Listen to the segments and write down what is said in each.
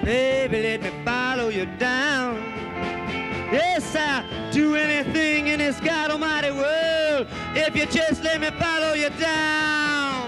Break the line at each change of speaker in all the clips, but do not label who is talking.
Baby, let me follow you down. Yes, I'll do anything in this God Almighty world if you just let me follow you down.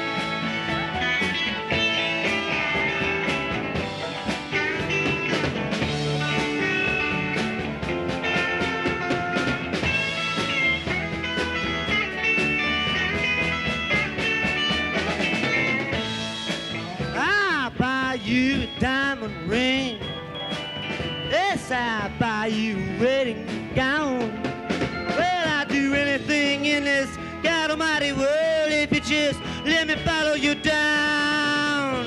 I'll buy you a diamond ring. Yes, I'll buy you a wedding gown. Well, I'll do anything in this God Almighty world if you just let me follow you down.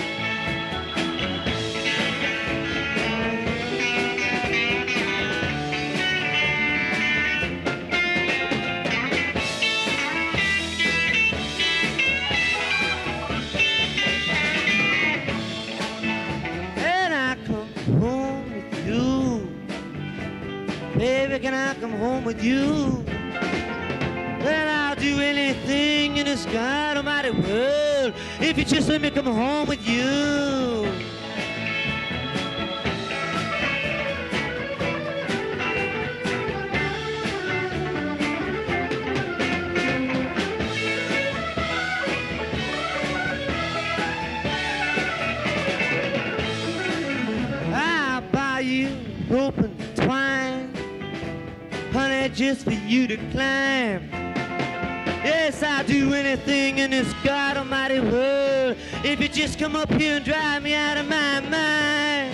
And I come home with you. Baby, can I come home with you? Well, I'll do anything in this God Almighty world if you just let me come home with you. I'll buy you rope and twine, honey, just for you to climb. Yes, I'll do anything in this God Almighty world if you just come up here and drive me out of my mind.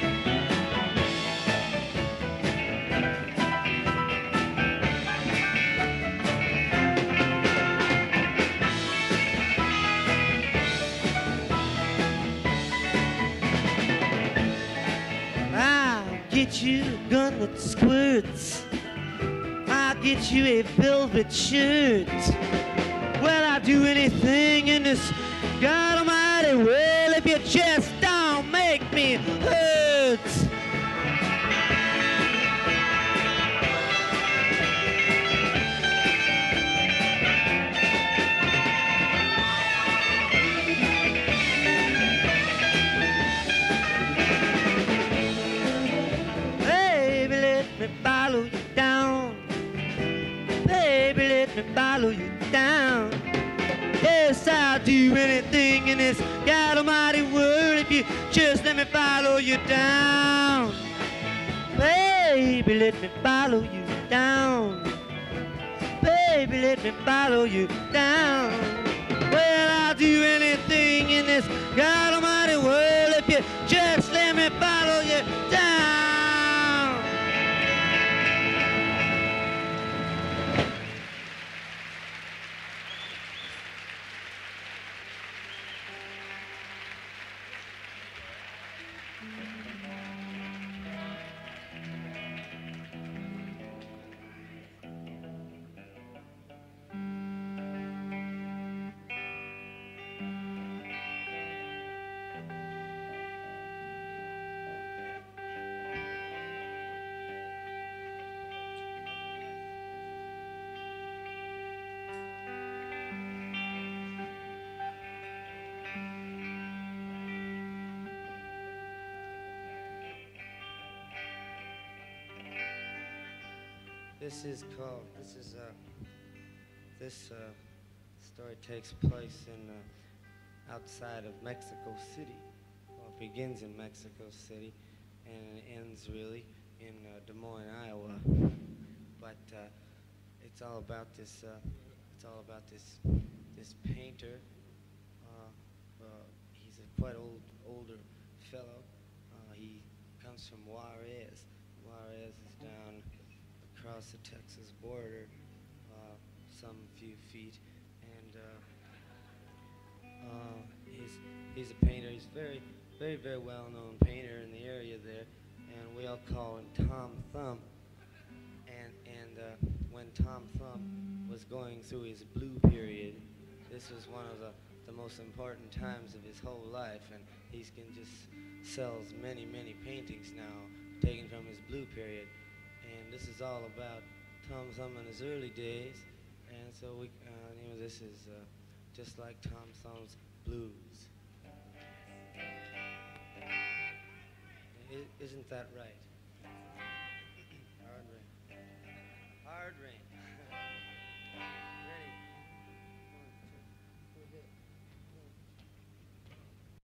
I'll get you a gun that squirts. I'll get you a velvet shirt. Well, I'll do anything in this God Almighty world if you just don't make me hurt. Baby, let me follow you down. Baby, let me follow you down. Yes, I'll do anything in this God Almighty world if you just let me follow you down. Baby, let me follow you down. Baby, let me follow you down. Well, I'll do anything in this God Almighty world if you just let me follow you down. This story takes place in outside of Mexico City. Well, it begins in Mexico City and it ends really in Des Moines, Iowa. But it's all about this. This painter. He's a quite older fellow. He comes from Juarez. Juarez is down across the Texas border, some few feet, and he's a painter. He's very well-known painter in the area there, and we all call him Tom Thumb. And when Tom Thumb was going through his blue period, this was one of the most important times of his whole life, and he can just sells many paintings now taken from his blue period. And this is all about Tom Thumb in his early days, and so we, this is just like Tom Thumb's Blues. Isn't that right? Hard rain. Hard rain.